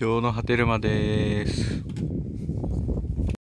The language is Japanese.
今日の波照間です。